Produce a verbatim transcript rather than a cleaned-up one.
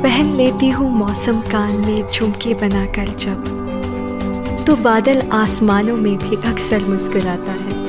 पहन लेती हूँ मौसम कान में झुमके बनाकर जब, तो बादल आसमानों में भी अक्सर मुस्कुराता है।